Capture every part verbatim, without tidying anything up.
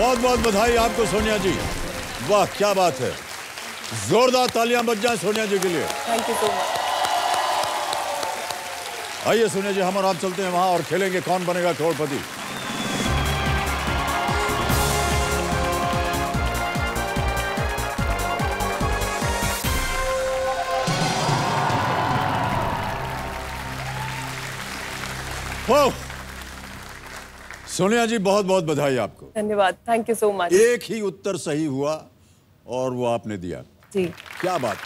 बहुत बहुत बधाई आपको सोनिया जी। वाह क्या बात है, जोरदार तालियां बज जाएं सोनिया जी के लिए। Thank you so much. आइए सोनिया जी, हम और आप चलते हैं वहां और खेलेंगे कौन बनेगा करोड़पति। हो सोनिया जी, बहुत बहुत बधाई आपको। धन्यवाद, थैंक यू सो मच। एक ही उत्तर सही हुआ और वो आपने दिया जी। क्या बात।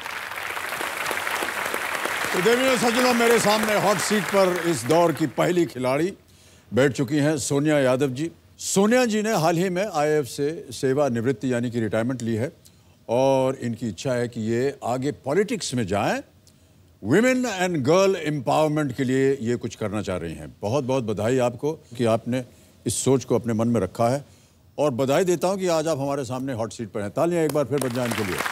तो देवियों सज्जनों, मेरे सामने हॉट सीट पर इस दौर की पहली खिलाड़ी बैठ चुकी हैं सोनिया यादव जी। सोनिया जी ने हाल ही में आईएएफ से सेवानिवृत्ति यानी कि रिटायरमेंट ली है और इनकी इच्छा है कि ये आगे पॉलिटिक्स में जाएं, विमेन एंड गर्ल एम्पावरमेंट के लिए ये कुछ करना चाह रही हैं। बहुत बहुत बधाई आपको कि आपने इस सोच को अपने मन में रखा है और बधाई देता हूं कि आज आप हमारे सामने हॉट सीट पर हैं। तालियां एक बार फिर बज जाएं इनके लिए।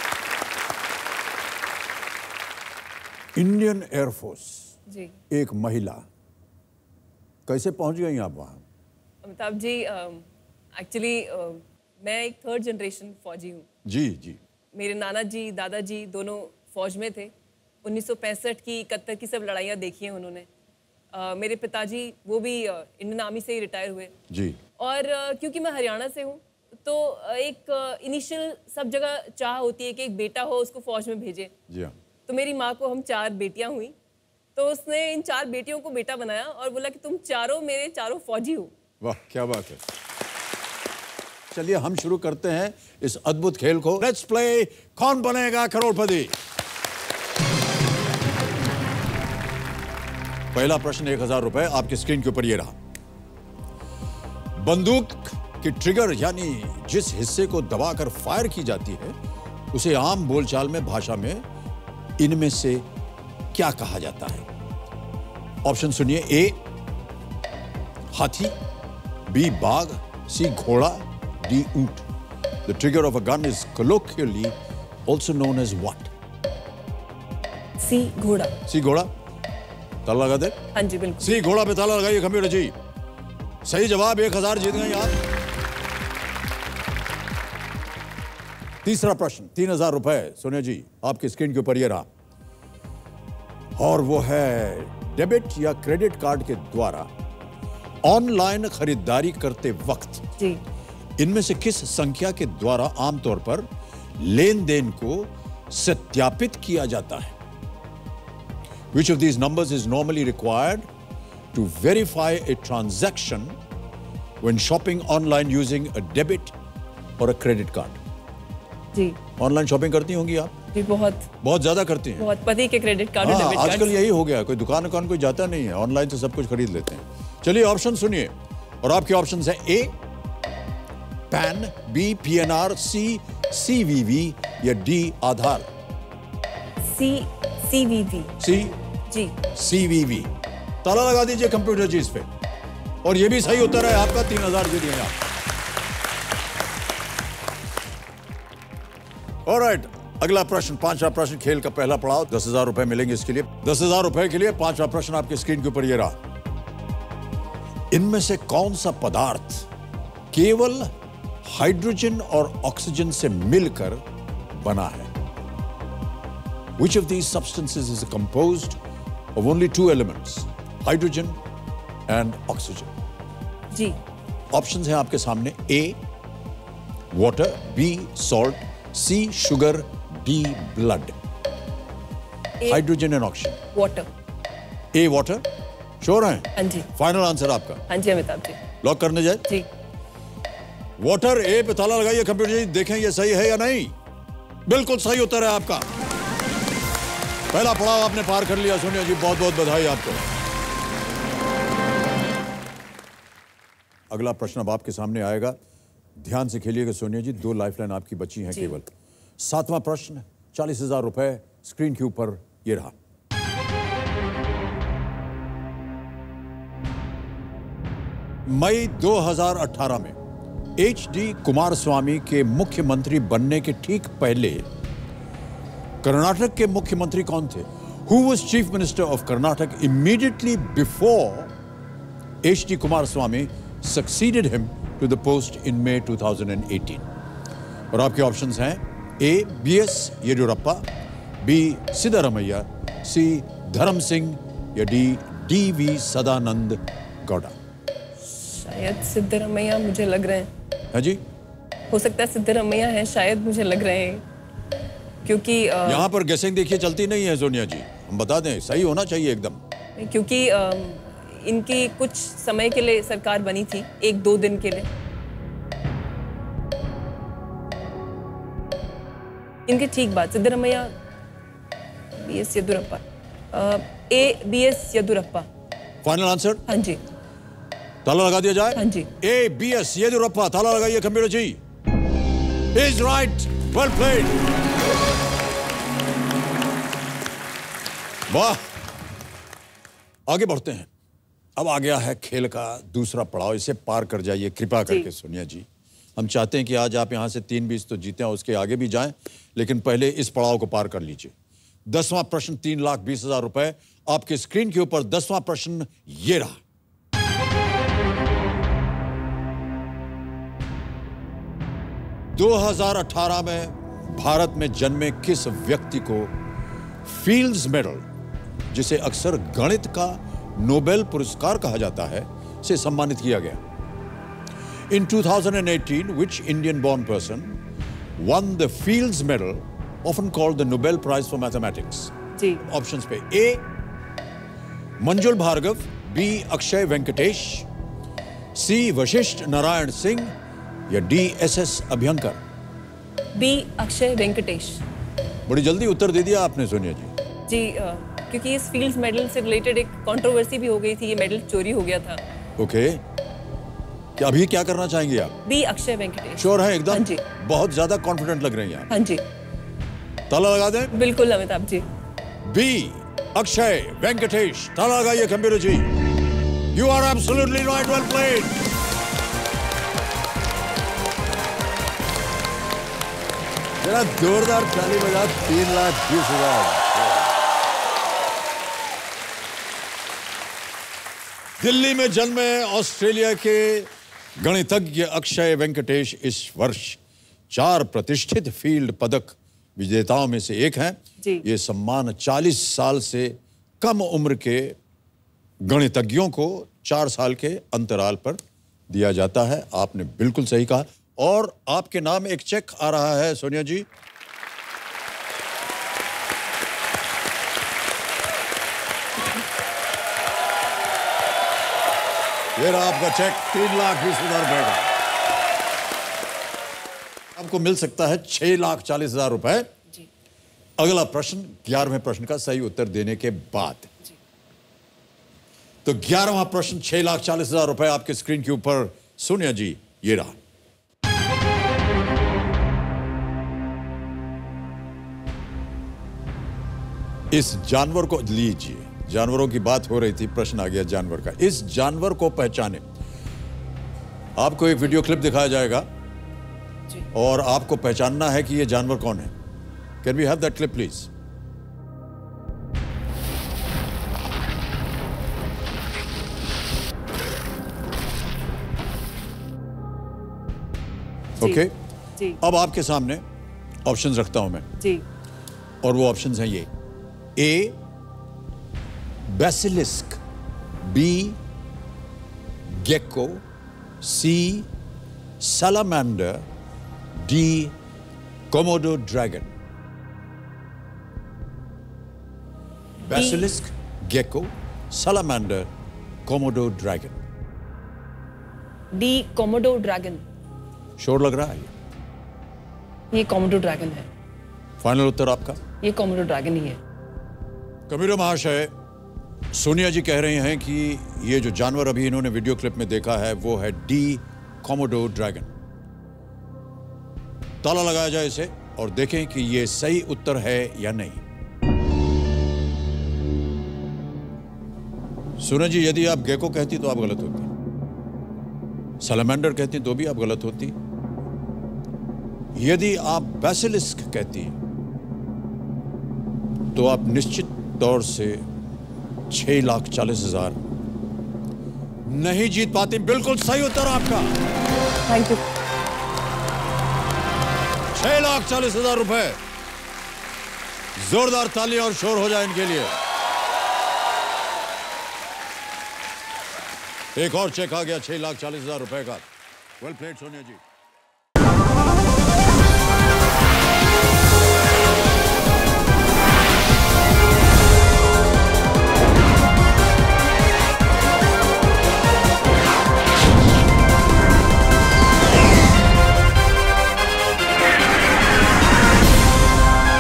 Indian air force ji. एक महिला, कैसे पहुंच गई आप वहां? अमिताभ जी, एक्चुअली मैं एक थर्ड जनरेशन फौजी हूँ। जी जी। मेरे नाना जी, दादाजी दोनों फौज में थे। उन्नीस सौ पैंसठ की, इकहत्तर की सब लड़ाइयाँ देखी हैं उन्होंने। uh, मेरे पिताजी वो भी uh, इंडियन आर्मी से ही रिटायर हुए जी। और uh, क्योंकि मैं हरियाणा से हूँ तो uh, एक इनिशियल uh, सब जगह चाह होती है कि एक बेटा हो, उसको फौज में भेजे। जी हाँ। तो मेरी माँ को हम चार बेटियाँ हुई, तो उसने इन चार बेटियों को बेटा बनाया और बोला कि तुम चारों मेरे चारों फौजी हो। वाह क्या बात है। चलिए हम शुरू करते हैं इस अद्भुत खेल को। लेट्स प्ले कौन बनेगा करोड़पति। पहला प्रश्न एक हजार रुपए आपकी स्क्रीन के ऊपर ये रहा। बंदूक की ट्रिगर यानी जिस हिस्से को दबाकर फायर की जाती है उसे आम बोलचाल में भाषा में इनमें से क्या कहा जाता है? ऑप्शन सुनिए। ए हाथी, बी बाघ, सी घोड़ा, डी ऊंट। The trigger of a gun is colloquially also known as what? C घोड़ा। सी घोड़ा। ताला लगा दे। हाँ जी बिल्कुल। सी घोड़ा पे ताला लगाइए कंप्यूटर जी। सही जवाब, एक हजार जीत गई आप। तीसरा प्रश्न, तीन हजार रुपए सोनिया जी आपकी स्क्रीन के ऊपर ये रहा और वो है डेबिट या क्रेडिट कार्ड के द्वारा ऑनलाइन खरीदारी करते वक्त जी इनमें से किस संख्या के द्वारा आमतौर पर लेन देन को सत्यापित किया जाता है? Which of these numbers is normally required to verify a transaction when shopping online using a debit or a credit card? जी। ऑनलाइन शॉपिंग करती होंगी आप? जी बहुत बहुत ज्यादा करती हैं। बहुत। पति के क्रेडिट कार्ड और हाँ, डेबिट कार्ड। आजकल यही हो गया, कोई दुकान दुकान कोई जाता नहीं है, ऑनलाइन से सब कुछ खरीद लेते हैं। चलिए ऑप्शन सुनिए और आपके ऑप्शन है A PAN, B PNR, C CVV या D Aadhaar. C CVV. C जी सीवीवी। ताला लगा दीजिए कंप्यूटर जी इस पे और ये भी सही उत्तर है आपका। तीन हजार जीत गए आप। ऑलराइट, अगला प्रश्न, पांचवा प्रश्न, खेल का पहला पड़ाव। दस हजार रुपए मिलेंगे इसके लिए। दस हजार रुपए के लिए पांचवा प्रश्न आपकी स्क्रीन के ऊपर ये रहा। इनमें से कौन सा पदार्थ केवल हाइड्रोजन और ऑक्सीजन से मिलकर बना है? Which of these substances is composed of only two elements, hydrogen and oxygen? जी। ऑप्शंस हैं आपके सामने। A water, B salt, C sugar, D blood. Hydrogen and oxygen. Water. A water, sure हैं? हाँ जी। फाइनल आंसर आपका? हाँ जी Amitabh ji. Lock करने जाए? जी। वाटर ए पे ताला लगाइए कंप्यूटर जी, देखें ये सही है या नहीं। बिल्कुल सही उत्तर है आपका। पहला पड़ाव आपने पार कर लिया सोनिया जी, बहुत बहुत बधाई आपको। अगला प्रश्न अब आपके सामने आएगा, ध्यान से खेलिएगा सोनिया जी, दो लाइफलाइन आपकी बची हैं केवल। सातवां प्रश्न, चालीस हजार रुपए स्क्रीन के ऊपर ये रहा। मई दो हज़ार अठारह में एच डी कुमारस्वामी के मुख्यमंत्री बनने के ठीक पहले कर्नाटक के मुख्यमंत्री कौन थे? Who was chief minister of Karnataka immediately before H D Kumaraswamy succeeded him to the post in May two thousand eighteen. और आपके ऑप्शंस हैं A B S Yediyurappa, B Siddaramaiah, C Dharam Singh या D D V Sadananda Gowda. शायद सिद्धरामैया मुझे लग रहे हैं। है जी, हो सकता है सिद्धरामैया है, शायद मुझे लग रहे हैं, क्योंकि आ, यहाँ पर गेसिंग देखिए चलती नहीं है सोनिया जी, हम बता दें सही होना चाहिए एकदम। क्योंकि आ, इनकी कुछ समय के लिए सरकार बनी थी, एक दो दिन के लिए। इनके ठीक बात Siddaramaiah, B S Yediyurappa, A B S Yediyurappa. Final answer? हाँ जी। ताला लगा दिया जाए? हाँ जी। ए बी एस येदियुरप्पा, ताला लगाइए computer ji. Is right, well played. वाह, आगे बढ़ते हैं। अब आ गया है खेल का दूसरा पड़ाव, इसे पार कर जाइए कृपा करके सोनिया जी। हम चाहते हैं कि आज आप यहां से तीन बीस तो जीते हैं, उसके आगे भी जाएं, लेकिन पहले इस पड़ाव को पार कर लीजिए। दसवां प्रश्न तीन लाख बीस हजार रुपए आपके स्क्रीन के ऊपर। दसवां प्रश्न ये रहा। दो हज़ार अठारह में भारत में जन्मे किस व्यक्ति को फील्ड्स मेडल, जिसे अक्सर गणित का नोबेल पुरस्कार कहा जाता है, से सम्मानित किया गया? In two thousand eighteen, which Indian-born person won the Fields Medal, often called the Nobel Prize for Mathematics? Ji. Options पे A Manjul Bhargava, B Akshay Venkatesh, C Vashishtha Narayan Singh या D S S Abhyankar? B Akshay Venkatesh. बड़ी जल्दी उत्तर दे दिया आपने सोनिया जी। जी, आ, क्योंकि इस फील्ड्स मेडल से रिलेटेड एक कंट्रोवर्सी भी हो गई थी, ये मेडल चोरी हो गया था। ओके, क्या अभी क्या करना चाहेंगे आप? बी अक्षय वेंकटेश। श्योर है एकदम? हाँ जी। बहुत ज्यादा कॉन्फिडेंट लग रही हैं आप। हाँ जी, ताला लगा दें? बिल्कुल अमिताभ जी। बी अक्षय वेंकटेश, ताला लगाइए computer ji. You are absolutely right, well played. जरा जोरदार ताली बजा। तीन लाख बीस हजार। दिल्ली में जन्मे ऑस्ट्रेलिया के गणितज्ञ अक्षय वेंकटेश इस वर्ष चार प्रतिष्ठित फील्ड पदक विजेताओं में से एक हैं। जी। ये सम्मान चालीस साल से कम उम्र के गणितज्ञों को चार साल के अंतराल पर दिया जाता है। आपने बिल्कुल सही कहा। और आपके नाम एक चेक आ रहा है सोनिया जी। ये रहा आपका चेक, तीन लाख बीस हजार रुपए का। आपको मिल सकता है छह लाख चालीस हजार रुपए। जी। अगला प्रश्न ग्यारहवें प्रश्न का सही उत्तर देने के बाद। जी। तो ग्यारहवां प्रश्न छह लाख चालीस हजार रुपए आपके स्क्रीन के ऊपर। सोनिया जी, ये रहा। इस जानवर को लीजिए, जानवरों की बात हो रही थी, प्रश्न आ गया जानवर का। इस जानवर को पहचाने। आपको एक वीडियो क्लिप दिखाया जाएगा जी। और आपको पहचानना है कि यह जानवर कौन है। Can we have that clip please? Okay, जी। अब आपके सामने ऑप्शंस रखता हूं मैं। जी। और वो ऑप्शंस हैं ये। A basilisk, B gecko, C salamander, D Komodo dragon. Basilisk, gecko, salamander, Komodo dragon. D Komodo dragon. Sure लग रहा है? ये कोमोडो ड्रैगन है। फाइनल उत्तर आपका? ये कोमोडो ड्रैगन ही है। कबीर महाशय, सोनिया जी कह रहे हैं कि ये जो जानवर अभी इन्होंने वीडियो क्लिप में देखा है वो है डी कोमोडो ड्रैगन। ताला लगाया जाए इसे और देखें कि ये सही उत्तर है या नहीं। सोनिया जी, यदि आप गेको कहती तो आप गलत होती, सैलामेंडर कहती तो भी आप गलत होती, यदि आप बेसिलिस्क कहती तो आप निश्चित तौर से छह लाख चालीस हजार नहीं जीत पाती। बिल्कुल सही उत्तर आपका। Thank you. छह लाख चालीस हजार रुपए। जोरदार ताली और शोर हो जाए इनके लिए। एक और चेक आ गया छह लाख चालीस हजार रुपए का। वेल प्लेड सोनिया जी।